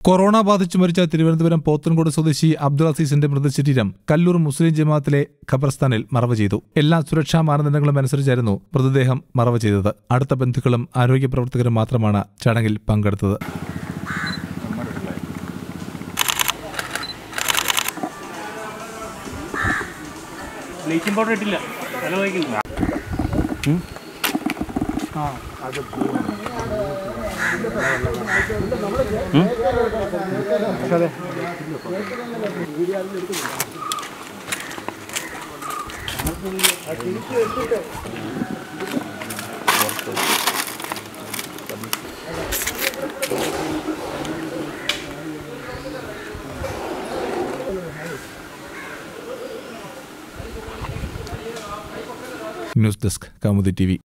Corona ബാധിച്ചു മരിച്ച തിരുവനന്തപുരം പോത്തൻകോട് സ്വദേശി അബ്ദുൾ അസീസിന്റെ മൃതശരീരം കല്ലൂർ മുസ്ലിം ജമാഅത്തിലെ ഖബർസ്ഥാനിൽ മറവ് ചെയ്തു. എല്ലാ സുരക്ഷാ മാനദണ്ഡങ്ങളും അനുസരിച്ചായിരുന്നു മൃതദേഹം മറവ് ചെയ്തത്. അടുത്ത ബന്ധുക്കളും ആരോഗ്യ പ്രവർത്തകരും മാത്രമാണ് ചടങ്ങിൽ പങ്കെടുത്തത്. News desk Kaumudi TV.